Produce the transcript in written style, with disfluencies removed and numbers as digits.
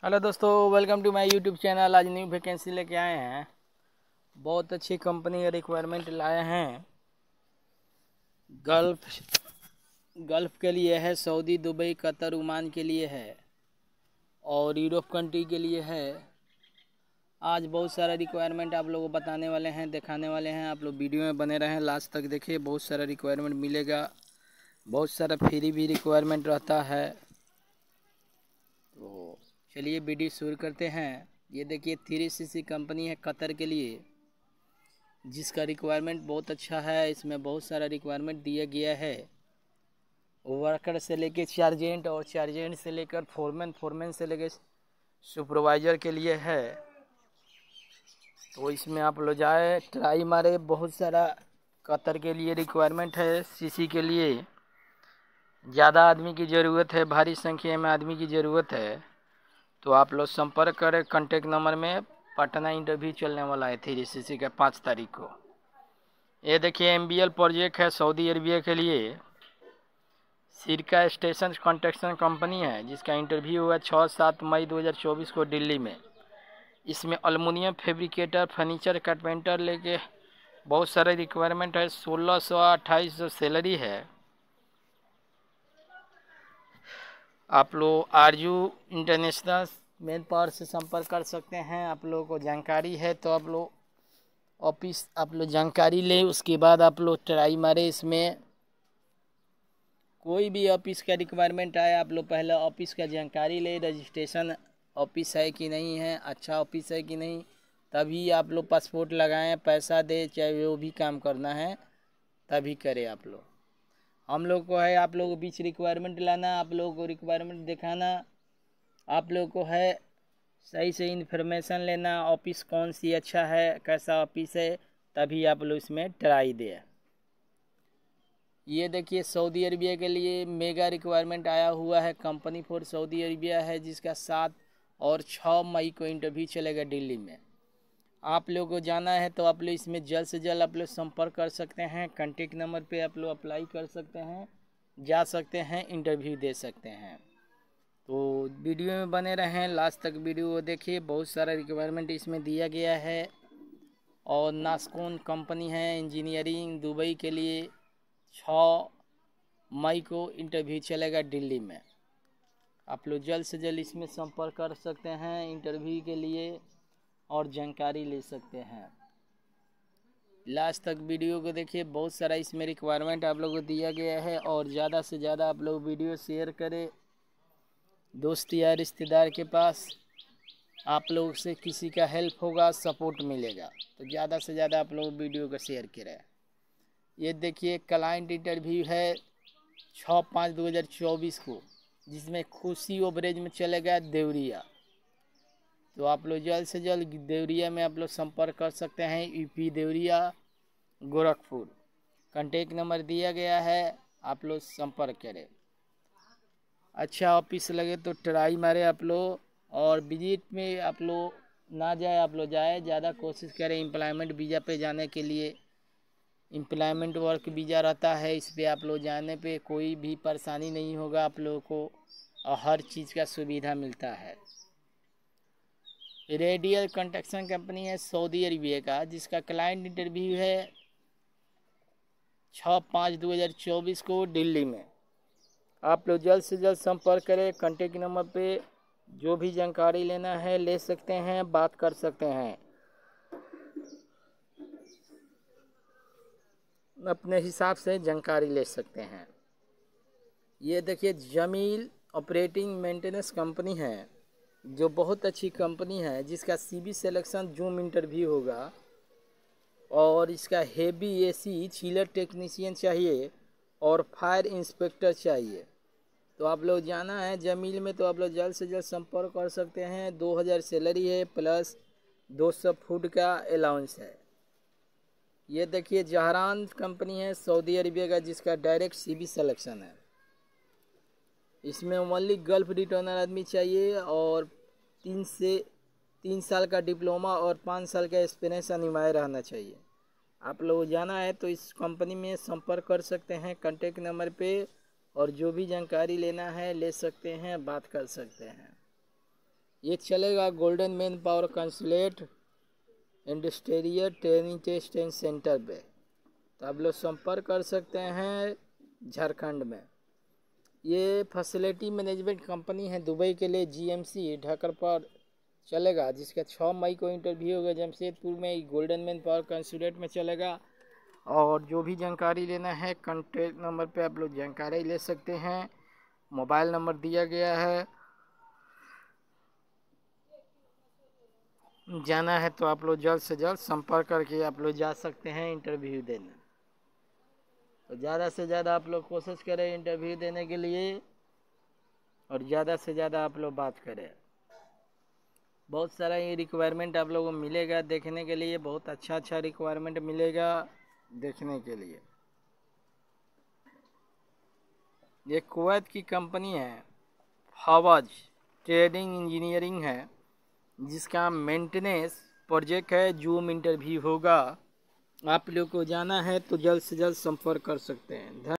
Hello दोस्तों, welcome to my YouTube channel. आज new vacancy लेके आए हैं। बहुत अच्छी कंपनी का रिक्वायरमेंट लाए हैं। गल्फ़ के लिए है, सऊदी, दुबई, कतर, ओमान के लिए है और यूरोप कंट्री के लिए है। आज बहुत सारा रिक्वायरमेंट आप लोगों को बताने वाले हैं, दिखाने वाले हैं। आप लोग वीडियो में बने रहें, लास्ट तक देखिए। बहुत सारा रिक्वायरमेंट मिलेगा, बहुत सारा फ्री भी रिक्वायरमेंट रहता है। तो चलिए वीडियो शुरू करते हैं। ये देखिए 3CC कंपनी है कतर के लिए, जिसका रिक्वायरमेंट बहुत अच्छा है। इसमें बहुत सारा रिक्वायरमेंट दिया गया है। वर्कर से लेके चार्जेंट और चार्जेंट से लेकर फोरमैन से लेकर सुपरवाइज़र के लिए है। तो इसमें आप लोग जाए, ट्राई मारे। बहुत सारा कतर के लिए रिक्वायरमेंट है। सीसी के लिए ज़्यादा आदमी की ज़रूरत है, भारी संख्या में आदमी की ज़रूरत है। तो आप लोग संपर्क करें कॉन्टेक्ट नंबर में। पटना इंटरव्यू चलने वाला है 3CC का 5 तारीख को। ये देखिए MBL प्रोजेक्ट है सऊदी अरबिया के लिए। सिरका स्टेशन कंस्ट्रक्शन कंपनी है, जिसका इंटरव्यू हुआ 6-7 मई 2024 को दिल्ली में। इसमें अल्मुनियम फैब्रिकेटर, फर्नीचर, कारपेंटर लेके बहुत सारे रिक्वायरमेंट है। 1600-2800 सैलरी है। आप लोग आरजू इंटरनेशनल मैन पावर से संपर्क कर सकते हैं। आप लोगों को जानकारी है तो आप लोग ऑफिस जानकारी लें, उसके बाद आप लोग ट्राई मारे। इसमें कोई भी ऑफिस का रिक्वायरमेंट आए, आप लोग पहले ऑफिस का जानकारी लें। रजिस्ट्रेशन ऑफिस है कि नहीं है, अच्छा ऑफिस है कि नहीं, तभी आप लोग पासपोर्ट लगाएं, पैसा दे, चाहे जो भी काम करना है तभी करें। आप लोग हम लोग को है, आप लोग को बीच रिक्वायरमेंट लाना, आप लोगों को रिक्वायरमेंट दिखाना, आप लोग को है सही से इन्फॉर्मेशन लेना। ऑफिस कौन सी अच्छा है, कैसा ऑफिस है, तभी आप लोग इसमें ट्राई दें। ये देखिए सऊदी अरबिया के लिए मेगा रिक्वायरमेंट आया हुआ है। कंपनी फॉर सऊदी अरबिया है, जिसका 7 और 6 मई को इंटरव्यू चलेगा दिल्ली में। आप लोगों को जाना है तो आप लोग इसमें जल्द से जल्द आप लोग संपर्क कर सकते हैं। कॉन्टेक्ट नंबर पे आप लोग अप्लाई कर सकते हैं, जा सकते हैं, इंटरव्यू दे सकते हैं। तो वीडियो में बने रहें, लास्ट तक वीडियो को देखिए। बहुत सारा रिक्वायरमेंट इसमें दिया गया है। और नास्कोन कंपनी है इंजीनियरिंग, दुबई के लिए 6 मई को इंटरव्यू चलेगा दिल्ली में। आप लोग जल्द से जल्द इसमें संपर्क कर सकते हैं इंटरव्यू के लिए और जानकारी ले सकते हैं। लास्ट तक वीडियो को देखिए। बहुत सारा इसमें रिक्वायरमेंट आप लोगों को दिया गया है। और ज़्यादा से ज़्यादा आप लोग वीडियो शेयर करें दोस्त या रिश्तेदार के पास। आप लोग से किसी का हेल्प होगा, सपोर्ट मिलेगा, तो ज़्यादा से ज़्यादा आप लोग वीडियो को शेयर करें। ये देखिए क्लाइंट इंटरव्यू है 6/5/2024 को, जिसमें खुशी ओवरेज में चलेगा देवरिया। तो आप लोग जल्द से जल्द देवरिया में आप लोग संपर्क कर सकते हैं। UP Deoria, Gorakhpur. Contact number दिया गया है, आप लोग संपर्क करें। अच्छा ऑफिस लगे तो ट्राई मारे आप लोग। और विजिट में आप लोग ना जाए, आप लोग जाए, ज़्यादा कोशिश करें एम्प्लॉयमेंट वीज़ा पे जाने के लिए। एम्प्लॉयमेंट वर्क वीज़ा रहता है, इस पे आप लोग जाने पे कोई भी परेशानी नहीं होगा आप लोगों को, और हर चीज़ का सुविधा मिलता है। रेडियल कंस्ट्रक्शन कंपनी है सऊदी अरबिया का, जिसका क्लाइंट इंटरव्यू है 6/5/2024 को दिल्ली में। आप लोग जल्द से जल्द संपर्क करें। कॉन्टेक्ट नंबर पे जो भी जानकारी लेना है ले सकते हैं, बात कर सकते हैं, अपने हिसाब से जानकारी ले सकते हैं। ये देखिए जमील ऑपरेटिंग मेंटेनेंस कंपनी है, जो बहुत अच्छी कंपनी है, जिसका CV सिलेक्शन जूम इंटरव्यू होगा। और इसका हेवी AC चिलर टेक्नीशियन चाहिए और फायर इंस्पेक्टर चाहिए। तो आप लोग जाना है जमील में, तो आप लोग जल्द से जल्द संपर्क कर सकते हैं। 2000 सैलरी है, प्लस 200 फूड का अलाउंस है। ये देखिए जहरान कंपनी है सऊदी अरबिया का, जिसका डायरेक्ट CV सिलेक्शन है। इसमें ओनली गल्फ रिटर्नर आदमी चाहिए और 3 साल का डिप्लोमा और 5 साल का एक्सपीरियंस अनिवार्य रहना चाहिए। आप लोग जाना है तो इस कंपनी में संपर्क कर सकते हैं कॉन्टेक्ट नंबर पे, और जो भी जानकारी लेना है ले सकते हैं, बात कर सकते हैं। ये चलेगा golden man power consulate industrial training test and centre पे। तो आप लोग संपर्क कर सकते हैं झारखंड में। ये फैसिलिटी मैनेजमेंट कंपनी है दुबई के लिए, GMC ढाकर पर चलेगा, जिसका 6 मई को इंटरव्यू होगा जमशेदपुर में, गोल्डन मैन पावर कंसुलेट में चलेगा। और जो भी जानकारी लेना है कॉन्टैक्ट नंबर पे आप लोग जानकारी ले सकते हैं। मोबाइल नंबर दिया गया है। जाना है तो आप लोग जल्द से जल्द संपर्क करके आप लोग जा सकते हैं इंटरव्यू देने। तो ज़्यादा से ज़्यादा आप लोग कोशिश करें इंटरव्यू देने के लिए, और ज़्यादा से ज़्यादा आप लोग बात करें। बहुत सारा ये रिक्वायरमेंट आप लोगों को मिलेगा देखने के लिए, बहुत अच्छा रिक्वायरमेंट मिलेगा देखने के लिए। ये कुवैत की कंपनी है, हवाज ट्रेडिंग इंजीनियरिंग है, जिसका मेंटेनेंस प्रोजेक्ट है। जूम इंटरव्यू होगा। आप लोग को जाना है तो जल्द से जल्द संपर्क कर सकते हैं।